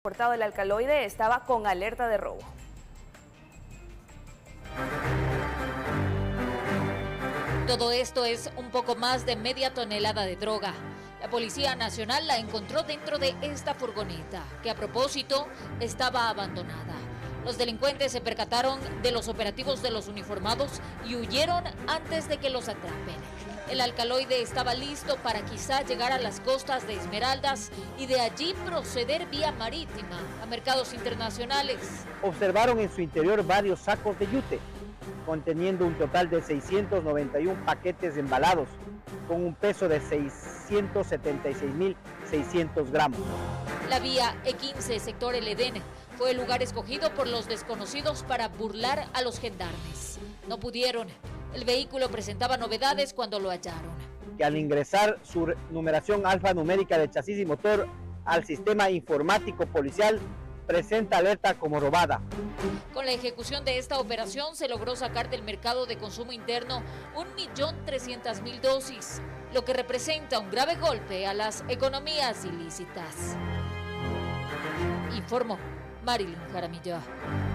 transportado el alcaloide estaba con alerta de robo. Todo esto es un poco más de media tonelada de droga. La Policía Nacional la encontró dentro de esta furgoneta, que a propósito estaba abandonada. Los delincuentes se percataron de los operativos de los uniformados y huyeron antes de que los atrapen. El alcaloide estaba listo para quizá llegar a las costas de Esmeraldas y de allí proceder vía marítima a mercados internacionales. Observaron en su interior varios sacos de yute, conteniendo un total de 691 paquetes embalados, con un peso de 676.600 gramos. La vía E15, sector El Edén, fue el lugar escogido por los desconocidos para burlar a los gendarmes. No pudieron. El vehículo presentaba novedades cuando lo hallaron. Que al ingresar su numeración alfanumérica de chasis y motor al sistema informático policial, presenta alerta como robada. Con la ejecución de esta operación se logró sacar del mercado de consumo interno 1.300.000 dosis, lo que representa un grave golpe a las economías ilícitas. Informó Marilyn Jaramillo.